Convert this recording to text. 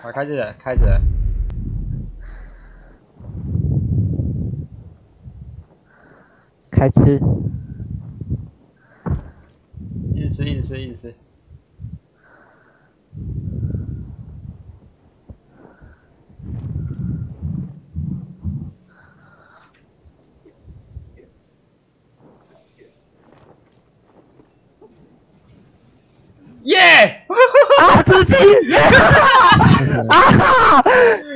好，开始了，开始了。 开吃。 一直吃，一直吃，一直吃。耶！ 啊，自己！啊！